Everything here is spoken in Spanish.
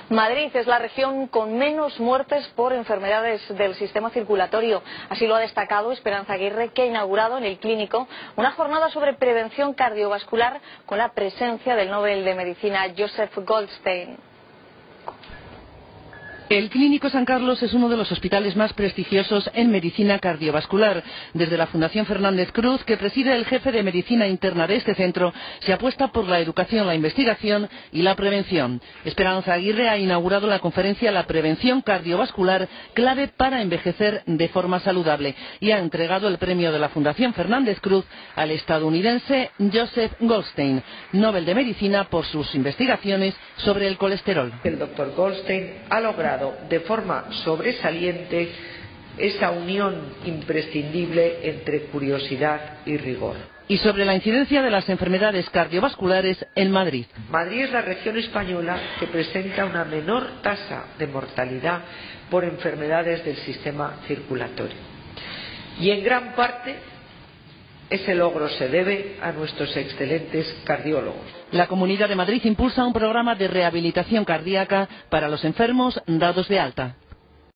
Madrid es la región con menos muertes por enfermedades del sistema circulatorio. Así lo ha destacado Esperanza Aguirre, que ha inaugurado en el Clínico una jornada sobre prevención cardiovascular con la presencia del Nobel de Medicina Joseph Goldstein. El Clínico San Carlos es uno de los hospitales más prestigiosos en medicina cardiovascular. Desde la Fundación Fernández Cruz, que preside el jefe de medicina interna de este centro, se apuesta por la educación, la investigación y la prevención. Esperanza Aguirre ha inaugurado la conferencia La prevención cardiovascular, clave para envejecer de forma saludable, y ha entregado el premio de la Fundación Fernández Cruz al estadounidense Joseph Goldstein, Nobel de Medicina por sus investigaciones sobre el colesterol. El doctor Goldstein ha logrado de forma sobresaliente esa unión imprescindible entre curiosidad y rigor. Y sobre la incidencia de las enfermedades cardiovasculares en Madrid. Madrid es la región española que presenta una menor tasa de mortalidad por enfermedades del sistema circulatorio. Y en gran parte ese logro se debe a nuestros excelentes cardiólogos. La Comunidad de Madrid impulsa un programa de rehabilitación cardíaca para los enfermos dados de alta.